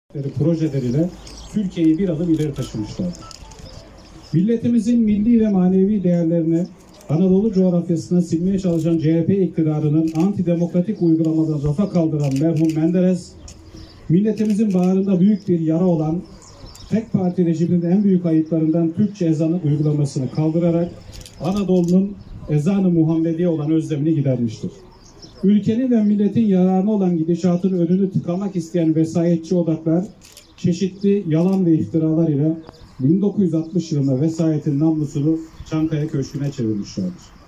projeleriyle Türkiye'yi bir adım ileri taşımışlardır. Milletimizin milli ve manevi değerlerini Anadolu coğrafyasına silmeye çalışan CHP iktidarının antidemokratik uygulamadan rafa kaldıran merhum Menderes, milletimizin bağrında büyük bir yara olan tek parti rejiminin en büyük ayıplarından Türkçe ezanı uygulamasını kaldırarak Anadolu'nun ezanı Muhammediye olan özlemini gidermiştir. Ülkenin ve milletin yararına olan gidişatın önünü tıkamak isteyen vesayetçi odaklar çeşitli yalan ve iftiralar ile 1960 yılında vesayetin namlusunu Çankaya Köşkü'ne çevirmişlerdir.